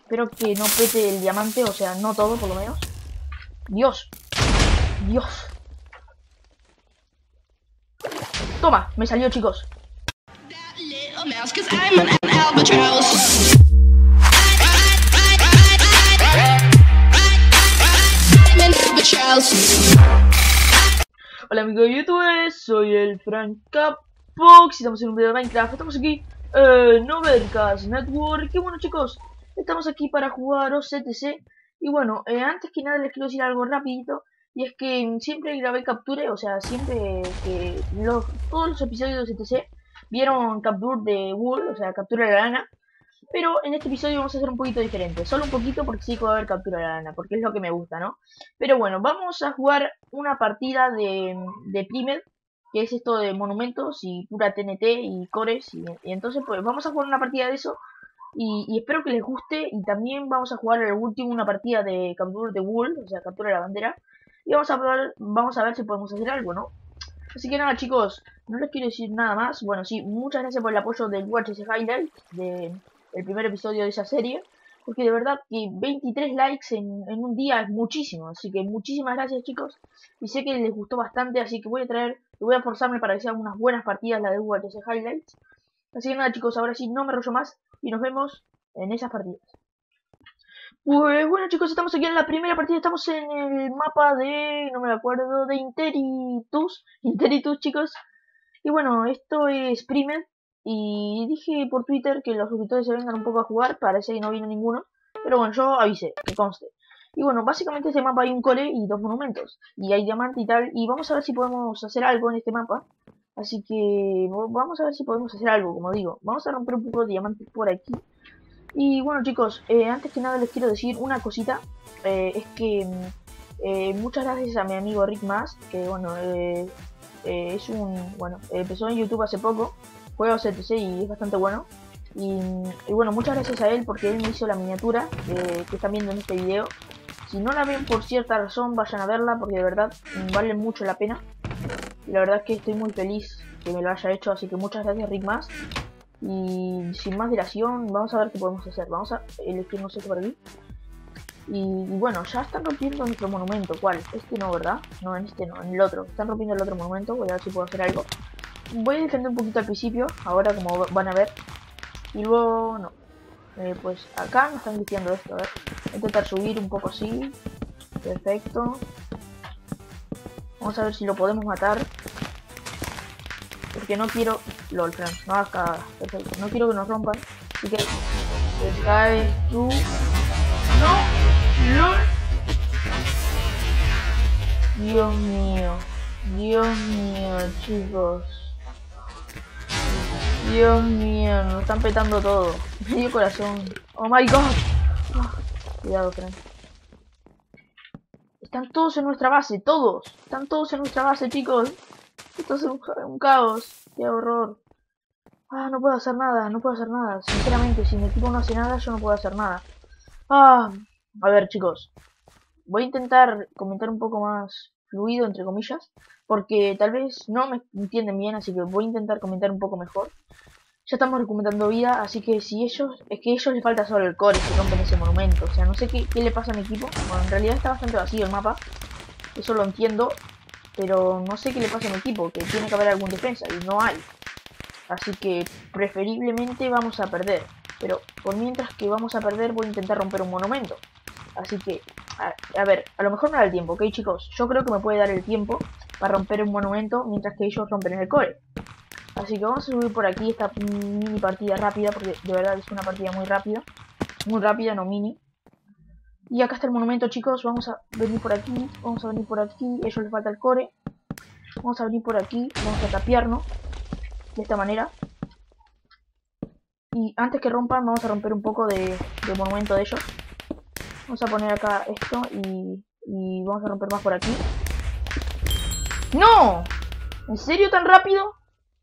Espero que no pete el diamante, o sea, no todo por lo menos. Dios. Dios. Toma, me salió, chicos. Hola amigos de YouTube, soy el Francapox y estamos en un video de Minecraft. Estamos aquí en Overcast Network. Y bueno, chicos, estamos aquí para jugar OCTC. Y bueno, antes que nada les quiero decir algo rapidito. Y es que siempre grabé Capture, o sea, siempre que todos los episodios de OCTC vieron Capture de Wool, o sea, captura de la lana. Pero en este episodio vamos a hacer un poquito diferente. Solo un poquito porque sí que va a haber captura de la lana. Porque es lo que me gusta, ¿no? Pero bueno, vamos a jugar una partida de Primed. Que es esto de monumentos y pura TNT y cores. Y entonces pues vamos a jugar una partida de eso. Y espero que les guste. Y también vamos a jugar el último una partida de captura de Wool. O sea, captura de la bandera. Y vamos a ver si podemos hacer algo, ¿no? Así que nada, chicos, no les quiero decir nada más. Bueno, sí, muchas gracias por el apoyo del Watch ese Highlight, del primer episodio de esa serie. Porque de verdad que 23 likes en un día es muchísimo. Así que muchísimas gracias, chicos. Y sé que les gustó bastante, así que voy a forzarme para que sean unas buenas partidas la de Watch ese Highlights. Así que nada, chicos, ahora sí, no me rollo más. Y nos vemos en esas partidas. Pues bueno, chicos, estamos aquí en la primera partida. Estamos en el mapa de... no me acuerdo, de Interitus. Interitus, chicos. Y bueno, esto es Primed. Y dije por Twitter que los suscriptores se vengan un poco a jugar. Parece que no vino ninguno. Pero bueno, yo avisé, que conste. Y bueno, básicamente en este mapa hay un core y dos monumentos. Y hay diamante y tal. Y vamos a ver si podemos hacer algo en este mapa. Así que vamos a ver si podemos hacer algo, como digo. Vamos a romper un poco de diamantes por aquí. Y bueno, chicos, antes que nada les quiero decir una cosita. Es que muchas gracias a mi amigo Rick Mas, que bueno, es empezó en YouTube hace poco, juega OCTC y es bastante bueno. Y bueno, muchas gracias a él porque él me hizo la miniatura que están viendo en este video. Si no la ven por cierta razón, vayan a verla porque de verdad vale mucho la pena. Y la verdad es que estoy muy feliz que me lo haya hecho, así que muchas gracias Rick Mas. Y sin más dilación, vamos a ver qué podemos hacer. Vamos a elegir no sé qué por aquí. Y bueno, ya están rompiendo nuestro monumento. ¿Cuál? Este no, ¿verdad? No, en este no, en el otro. Están rompiendo el otro monumento. Voy a ver si puedo hacer algo. Voy a defender un poquito al principio, ahora como van a ver. Y luego, no. Pues acá nos están diciendo esto, a ver. Voy a intentar subir un poco así. Perfecto. Vamos a ver si lo podemos matar. Porque no quiero... LOL, friends, no hagas cagadas. Perfecto, no quiero que nos rompan. Así que... te caes tú... ¡No! ¡LOL! Dios mío. Dios mío, chicos. Dios mío, nos están petando todo. Medio corazón. ¡Oh, my God! Oh, cuidado, friends. Están todos en nuestra base, todos. Están todos en nuestra base, chicos. Esto es un caos. Qué horror. Ah, no puedo hacer nada, no puedo hacer nada. Sinceramente, si mi equipo no hace nada, yo no puedo hacer nada. Ah, a ver, chicos. Voy a intentar comentar un poco más fluido, entre comillas. Porque tal vez no me entienden bien, así que voy a intentar comentar un poco mejor. Ya estamos recuperando vida, así que si ellos... es que a ellos les falta solo el core si rompen ese monumento. O sea, no sé qué le pasa a mi equipo. Bueno, en realidad está bastante vacío el mapa. Eso lo entiendo. Pero no sé qué le pasa a mi equipo, que tiene que haber algún defensa y no hay. Así que preferiblemente vamos a perder. Pero por mientras que vamos a perder voy a intentar romper un monumento. Así que, a ver, a lo mejor me da el tiempo, ¿ok, chicos? Yo creo que me puede dar el tiempo para romper un monumento mientras que ellos rompen el core. Así que vamos a subir por aquí esta mini partida rápida, porque de verdad es una partida muy rápida. Muy rápida, no mini. Y acá está el monumento, chicos. Vamos a venir por aquí. Vamos a venir por aquí. A ellos les falta el core. Vamos a venir por aquí. Vamos a tapiarnos. De esta manera. Y antes que rompan, vamos a romper un poco de monumento de ellos. Vamos a poner acá esto y vamos a romper más por aquí. ¡No! ¿En serio tan rápido?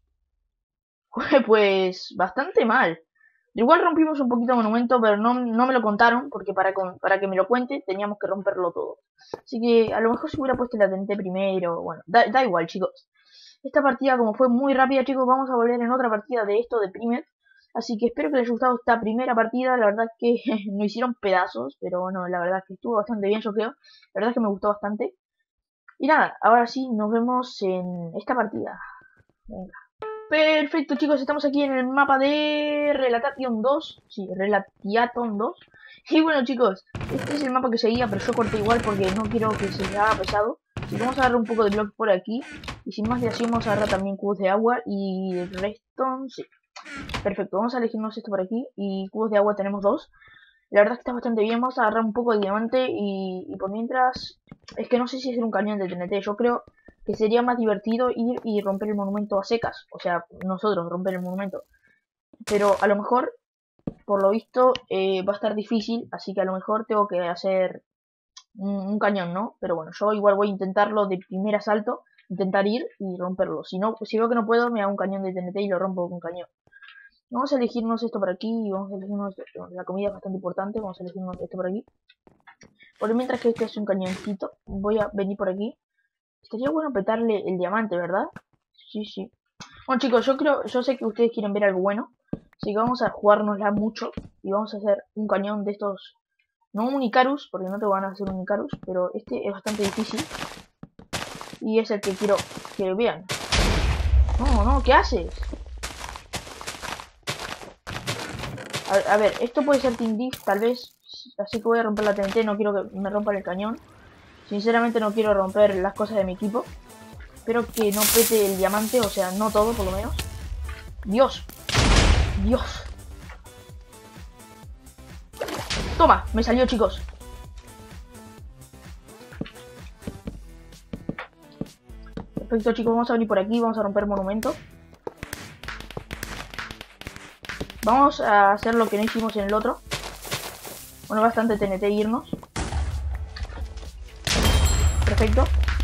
Pues bastante mal. Igual rompimos un poquito de monumento, pero no me lo contaron, porque para que me lo cuente teníamos que romperlo todo. Así que a lo mejor si hubiera puesto la TNT primero, bueno, da igual, chicos. Esta partida como fue muy rápida, chicos, vamos a volver en otra partida de esto de Primed. Así que espero que les haya gustado esta primera partida. La verdad que no hicieron pedazos, pero bueno, la verdad que estuvo bastante bien, yo creo. La verdad que me gustó bastante. Y nada, ahora sí, nos vemos en esta partida. Venga. Perfecto, chicos, estamos aquí en el mapa de Relation 2. Sí, Relation 2. Y bueno, chicos, este es el mapa que seguía, pero yo corté igual porque no quiero que se me haga pesado. Así que vamos a agarrar un poco de bloques por aquí. Y sin más dilación vamos a agarrar también cubos de agua y redstone, sí. Perfecto, vamos a elegirnos esto por aquí. Y cubos de agua tenemos 2. La verdad es que está bastante bien. Vamos a agarrar un poco de diamante y por mientras... Es que no sé si es un cañón de TNT. Yo creo que sería más divertido ir y romper el monumento a secas. O sea, nosotros romper el monumento. Pero a lo mejor, por lo visto, va a estar difícil. Así que a lo mejor tengo que hacer un cañón, ¿no? Pero bueno, yo igual voy a intentarlo de primer asalto. Intentar ir y romperlo. Si no, si veo que no puedo, me hago un cañón de TNT y lo rompo con un cañón. Vamos a elegirnos esto por aquí y vamos a elegirnos... La comida es bastante importante. Vamos a elegirnos esto por aquí. Por mientras que este es un cañoncito, voy a venir por aquí. Estaría bueno petarle el diamante, ¿verdad? Sí, sí. Bueno, chicos, yo sé que ustedes quieren ver algo bueno. Así que vamos a jugárnosla mucho. Y vamos a hacer un cañón de estos. No un Icarus, porque no te van a hacer un Icarus. Pero este es bastante difícil. Y es el que quiero que vean. No, no, ¿qué haces? A ver, esto puede ser Team Diff, tal vez. Así que voy a romper la TNT, no quiero que me rompan el cañón. Sinceramente no quiero romper las cosas de mi equipo. Espero que no pete el diamante, o sea, no todo por lo menos. Dios. Dios. Toma, me salió, chicos. Perfecto, chicos, vamos a venir por aquí, vamos a romper monumento. Vamos a hacer lo que no hicimos en el otro. Bueno, bastante TNT irnos. Perfecto.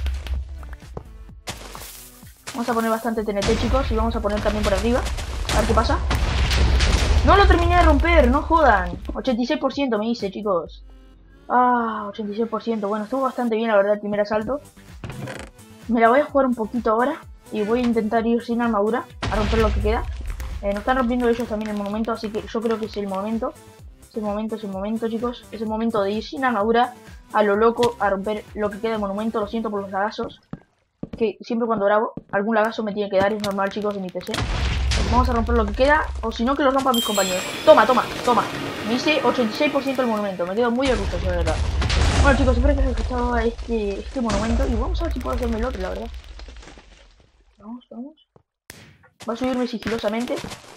Vamos a poner bastante TNT, chicos, y vamos a poner también por arriba. A ver qué pasa. No lo terminé de romper, no jodan. 86% me hice, chicos. Ah, 86%. Bueno, estuvo bastante bien, la verdad, el primer asalto. Me la voy a jugar un poquito ahora. Y voy a intentar ir sin armadura a romper lo que queda. Nos están rompiendo ellos también el monumento, así que yo creo que es el momento. Es el momento, chicos. Es el momento de ir sin armadura a lo loco a romper lo que queda del monumento. Lo siento por los lagazos. Que siempre cuando grabo, algún lagazo me tiene que dar. Es normal, chicos, en mi PC. Vamos a romper lo que queda. O si no, que lo rompan mis compañeros. Toma, toma, toma. Me hice 86% del monumento. Me quedo muy orgulloso, de verdad. Bueno, chicos, espero que les haya gustado este monumento. Y vamos a ver si puedo hacerme el otro, la verdad. Vamos, vamos. Va a subirme sigilosamente.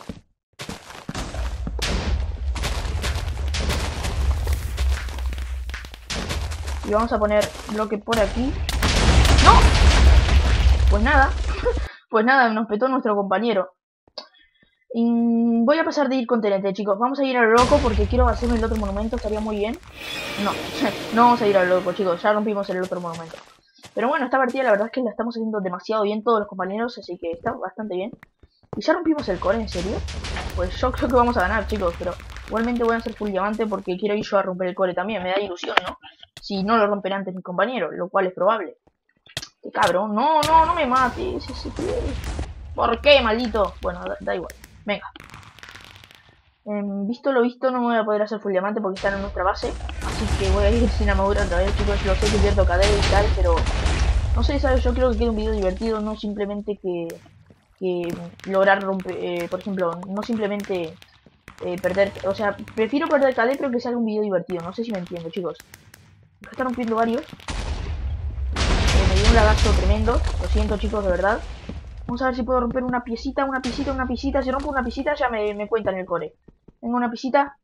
Y vamos a poner bloque por aquí. ¡No! Pues nada. Pues nada, nos petó nuestro compañero. Y voy a pasar de ir con TNT, chicos. Vamos a ir a lo loco porque quiero hacerme el otro monumento. Estaría muy bien. No, no vamos a ir a lo loco, chicos. Ya rompimos el otro monumento. Pero bueno, esta partida la verdad es que la estamos haciendo demasiado bien todos los compañeros. Así que está bastante bien. ¿Y ya rompimos el core? ¿En serio? Pues yo creo que vamos a ganar, chicos. Pero igualmente voy a hacer full diamante porque quiero ir yo a romper el core también. Me da ilusión, ¿no? Si no lo rompen antes mis compañeros, lo cual es probable. ¡Qué cabrón! No, no, no me mates. ¿Por qué, maldito? Bueno, da igual. Venga. Visto lo visto, no me voy a poder hacer full diamante porque están en nuestra base. Así que voy a ir sin armadura otra vez, chicos. Lo sé que pierdo KD y tal, pero... No sé, ¿sabes? Yo creo que quede un video divertido, no simplemente que lograr romper... por ejemplo, no simplemente perder... O sea, prefiero perder KD, pero que salga un video divertido. No sé si me entiendo, chicos. Me están rompiendo varios. Me dio un lagazo tremendo. Lo siento, chicos, de verdad. Vamos a ver si puedo romper una piecita, una piecita, una piecita. Si rompo una piecita ya me cuentan el core. Tengo una piecita.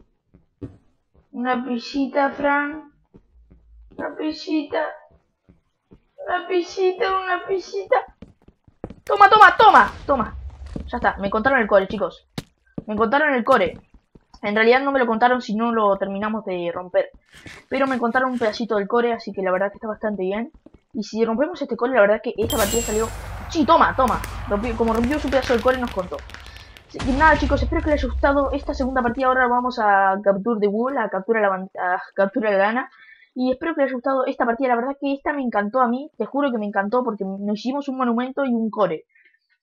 Una piecita, Fran. Una piecita. Una piecita, una piecita. Toma, toma, toma, toma. Ya está, me contaron el core, chicos. Me contaron el core. En realidad no me lo contaron si no lo terminamos de romper. Pero me contaron un pedacito del core, así que la verdad que está bastante bien. Y si rompemos este core, la verdad que esta partida salió... Sí, toma, toma. Como rompió su pedazo del core, nos contó. Así que nada, chicos, espero que les haya gustado esta segunda partida. Ahora vamos a Capture the Wool, a captura la gana. Y espero que les haya gustado esta partida. La verdad que esta me encantó a mí. Te juro que me encantó porque nos hicimos un monumento y un core.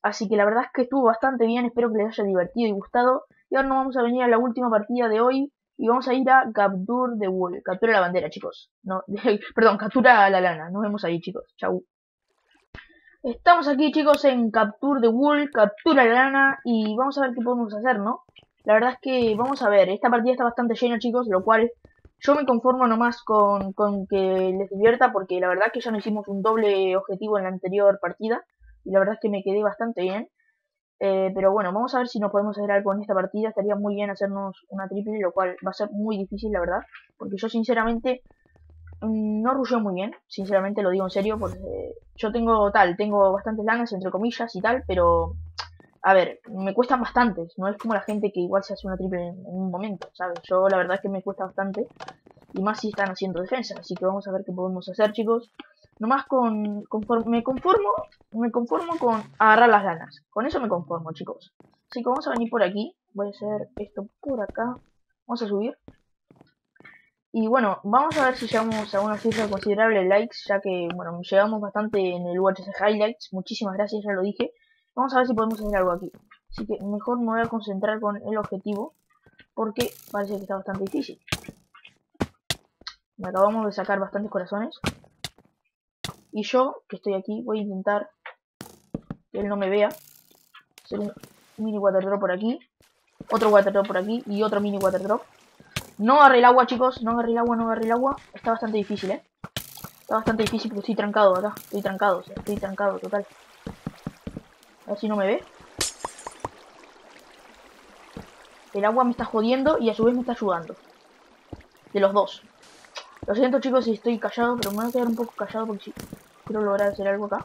Así que la verdad es que estuvo bastante bien, espero que les haya divertido y gustado. Y ahora nos vamos a venir a la última partida de hoy. Y vamos a ir a Capture the Wool. Captura la bandera, chicos. No, perdón, captura la lana. Nos vemos ahí, chicos. Chau. Estamos aquí, chicos, en Capture the Wool. Captura la lana. Y vamos a ver qué podemos hacer, ¿no? La verdad es que, vamos a ver. Esta partida está bastante llena, chicos. Lo cual yo me conformo nomás con que les divierta. Porque la verdad es que ya no hicimos un doble objetivo en la anterior partida. Y la verdad es que me quedé bastante bien. Pero bueno, vamos a ver si nos podemos hacer algo en esta partida. Estaría muy bien hacernos una triple, lo cual va a ser muy difícil, la verdad. Porque yo sinceramente no rusheo muy bien. Sinceramente lo digo en serio, porque yo tengo bastantes lanas, entre comillas y tal. Pero, a ver, me cuestan bastantes. No es como la gente que igual se hace una triple en un momento, ¿sabes? Yo la verdad es que me cuesta bastante. Y más si están haciendo defensa. Así que vamos a ver qué podemos hacer, chicos. Nomás me conformo con agarrar las lanas. Con eso me conformo, chicos. Así que vamos a venir por aquí. Voy a hacer esto por acá. Vamos a subir. Y bueno, vamos a ver si llegamos a una cifra considerable de likes. Ya que, bueno, llegamos bastante en el UHC Highlights. Muchísimas gracias, ya lo dije. Vamos a ver si podemos hacer algo aquí. Así que mejor me voy a concentrar con el objetivo. Porque parece que está bastante difícil. Me acabamos de sacar bastantes corazones. Y yo, que estoy aquí, voy a intentar que él no me vea. Hacer un mini water drop por aquí. Otro water drop por aquí. Y otro mini water drop. No agarré el agua, chicos. No agarré el agua, no agarré el agua. Está bastante difícil, Está bastante difícil porque estoy trancado acá. Estoy trancado, o sea, estoy trancado, total. A ver si no me ve. El agua me está jodiendo y a su vez me está ayudando. De los dos. Lo siento, chicos, si estoy callado, pero me voy a quedar un poco callado porque sí, quiero lograr hacer algo acá.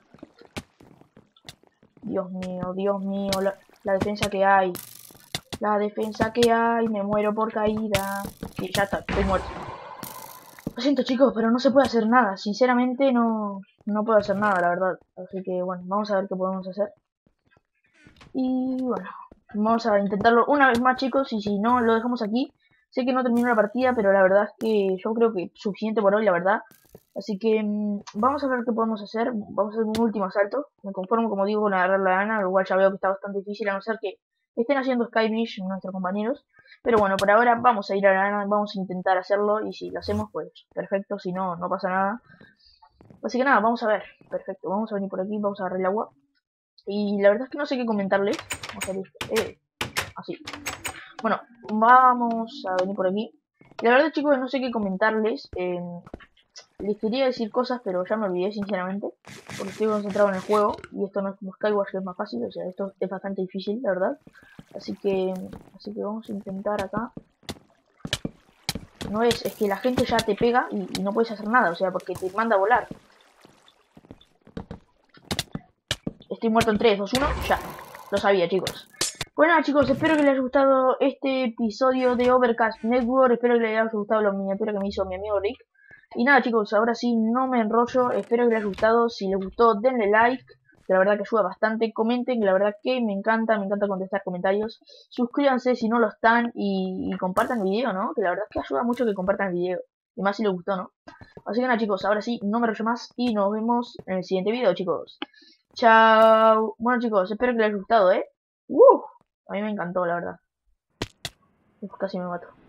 Dios mío, la defensa que hay. La defensa que hay, me muero por caída. Y ya está, estoy muerto. Lo siento, chicos, pero no se puede hacer nada. Sinceramente no puedo hacer nada, la verdad. Así que bueno, vamos a ver qué podemos hacer. Y bueno, vamos a intentarlo una vez más, chicos. Y si no, lo dejamos aquí. Sé que no terminó la partida, pero la verdad es que yo creo que suficiente por hoy, la verdad. Así que vamos a ver qué podemos hacer. Vamos a hacer un último asalto. Me conformo, como digo, con agarrar la lana, lo cual ya veo que está bastante difícil, a no ser que estén haciendo Skybridge nuestros compañeros. Pero bueno, por ahora vamos a ir a la lana, vamos a intentar hacerlo. Y si lo hacemos, pues perfecto. Si no, no pasa nada. Así que nada, vamos a ver. Perfecto, vamos a venir por aquí, vamos a agarrar el agua. Y la verdad es que no sé qué comentarles. Vamos a ver, así. Bueno, vamos a venir por aquí. La verdad, chicos, no sé qué comentarles. Les quería decir cosas, pero ya me olvidé, sinceramente. Porque estoy concentrado en el juego. Y esto no es como Skyward, que es más fácil. O sea, esto es bastante difícil, la verdad. Así que vamos a intentar acá. No es que la gente ya te pega y no puedes hacer nada. O sea, porque te manda a volar. Estoy muerto en 3, 2, 1. Ya. Lo sabía, chicos. Bueno, chicos, espero que les haya gustado este episodio de Overcast Network. Espero que les haya gustado la miniatura que me hizo mi amigo Rick. Y nada, chicos, ahora sí, no me enrollo. Espero que les haya gustado. Si les gustó, denle like, que la verdad que ayuda bastante. Comenten, que la verdad que me encanta contestar comentarios. Suscríbanse si no lo están y compartan el video, ¿no? Que la verdad es que ayuda mucho que compartan el video. Y más si les gustó, ¿no? Así que nada, chicos, ahora sí, no me enrollo más y nos vemos en el siguiente video, chicos. Chao. Bueno, chicos, espero que les haya gustado, A mí me encantó, la verdad. Uf, casi me mato.